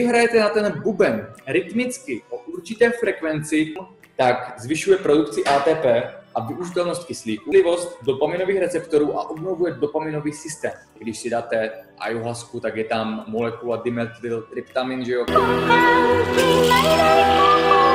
hrajete na ten buben rytmicky o určité frekvenci, tak zvyšuje produkci ATP a využitelnost kyslíku, tlivost dopaminových receptorů a obnovuje dopaminový systém. Když si dáte ayahuasku, tak je tam molekula dimethyltryptamin, že jo?